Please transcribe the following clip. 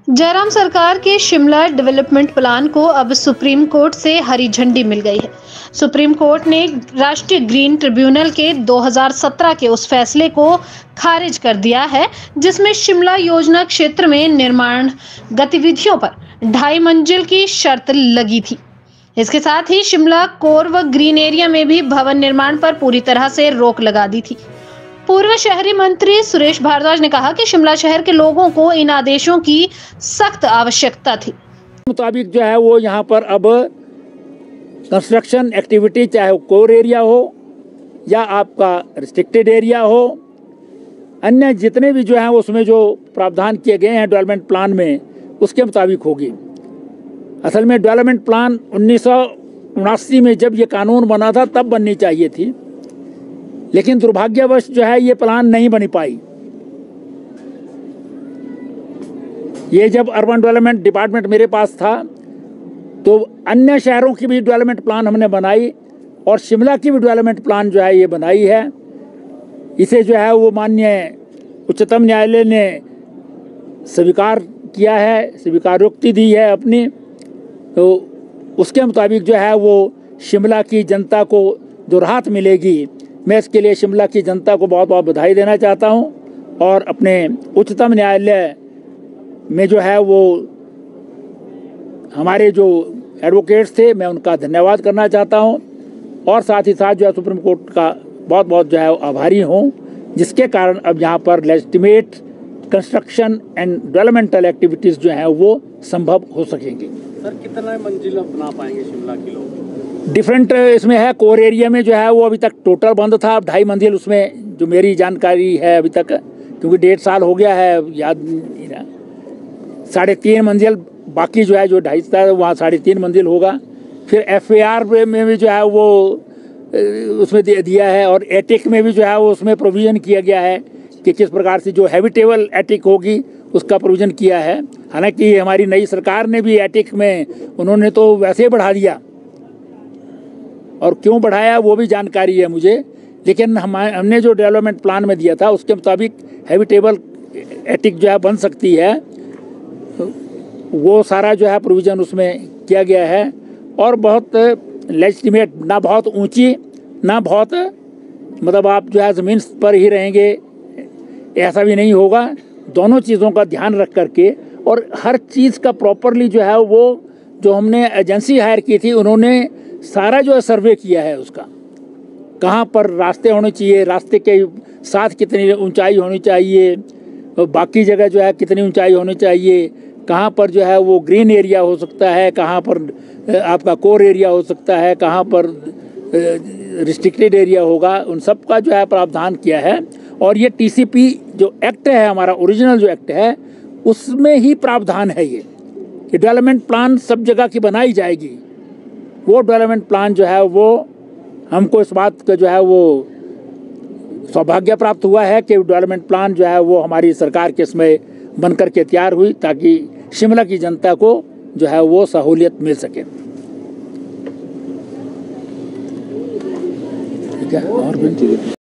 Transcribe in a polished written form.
जयराम सरकार के Shimla development plan को अब सुप्रीम कोर्ट से हरी झंडी मिल गई है। सुप्रीम कोर्ट ने राष्ट्रीय ग्रीन ट्रिब्यूनल के 2017 के उस फैसले को खारिज कर दिया है जिसमें शिमला योजना क्षेत्र में निर्माण गतिविधियों पर 2.5 मंजिल की शर्त लगी थी। इसके साथ ही शिमला कोर व ग्रीन एरिया में भी भवन निर्माण पर पूरी तरह से रोक लगा दी थी। पूर्व शहरी मंत्री सुरेश भारद्वाज ने कहा कि शिमला शहर के लोगों को इन आदेशों की सख्त आवश्यकता थी। मुताबिक जो है वो यहाँ पर अब कंस्ट्रक्शन एक्टिविटी चाहे वो कोर एरिया हो या आपका रिस्ट्रिक्टेड एरिया हो, अन्य जितने भी जो है उसमें जो प्रावधान किए गए हैं डेवलपमेंट प्लान में उसके मुताबिक होगी। असल में डेवलपमेंट प्लान 1979 में जब ये कानून बना था तब बननी चाहिए थी, लेकिन दुर्भाग्यवश जो है ये प्लान नहीं बनी पाई। ये जब अर्बन डेवलपमेंट डिपार्टमेंट मेरे पास था तो अन्य शहरों की भी डेवलपमेंट प्लान हमने बनाई और शिमला की भी डेवलपमेंट प्लान जो है ये बनाई है। इसे जो है वो माननीय उच्चतम न्यायालय ने स्वीकार किया है, स्वीकारोक्ति दी है अपनी। तो उसके मुताबिक जो है वो शिमला की जनता को जो राहत मिलेगी, मैं इसके लिए शिमला की जनता को बहुत बहुत बधाई देना चाहता हूं और अपने उच्चतम न्यायालय में जो है वो हमारे जो एडवोकेट्स थे मैं उनका धन्यवाद करना चाहता हूं और साथ ही साथ जो है सुप्रीम कोर्ट का बहुत बहुत जो है आभारी हूं, जिसके कारण अब यहाँ पर legitimate construction and developmental activities जो हैं वो संभव हो सकेंगी। सर कितना मंजिल बना पाएंगे शिमला के लोग? डिफरेंट इसमें है। कोर एरिया में जो है वो अभी तक टोटल बंद था, अब 2.5 मंजिल उसमें जो मेरी जानकारी है अभी तक, क्योंकि 1.5 साल हो गया है, याद नहीं रहा, 3.5 मंजिल बाकी जो है जो 2.5 था वहाँ 3.5 मंजिल होगा। फिर FAR में भी जो है वो उसमें दिया है और एटिक में भी जो है वो उसमें प्रोविज़न किया गया है कि किस प्रकार से जो हैबिटेबल एटिक होगी उसका प्रोविज़न किया है। हालांकि हमारी नई सरकार ने भी एटिक में उन्होंने तो वैसे ही बढ़ा दिया और क्यों बढ़ाया वो भी जानकारी है मुझे, लेकिन हमने जो डेवलपमेंट प्लान में दिया था उसके मुताबिक हैबिटेबल एटिक जो है बन सकती है, वो सारा जो है प्रोविज़न उसमें किया गया है। और बहुत लेजिटिमेट, ना बहुत ऊंची ना बहुत मतलब आप जो है ज़मीन पर ही रहेंगे ऐसा भी नहीं होगा। दोनों चीज़ों का ध्यान रख करके और हर चीज़ का प्रॉपरली जो है वो जो हमने एजेंसी हायर की थी उन्होंने सारा जो है सर्वे किया है उसका, कहाँ पर रास्ते होने चाहिए, रास्ते के साथ कितनी ऊंचाई होनी चाहिए, बाकी जगह जो है कितनी ऊंचाई होनी चाहिए, कहाँ पर जो है वो ग्रीन एरिया हो सकता है, कहाँ पर आपका कोर एरिया हो सकता है, कहाँ पर रिस्ट्रिक्टेड एरिया होगा, उन सब का जो है प्रावधान किया है। और ये TCP जो एक्ट है हमारा ओरिजिनल जो एक्ट है उसमें ही प्रावधान है ये कि डेवलपमेंट प्लान सब जगह की बनाई जाएगी। वो डेवलपमेंट प्लान जो है वो हमको इस बात का जो है वो सौभाग्य प्राप्त हुआ है कि डेवलपमेंट प्लान जो है वो हमारी सरकार के समय बनकर के तैयार हुई ताकि शिमला की जनता को जो है वो सहूलियत मिल सके। ठीक है, और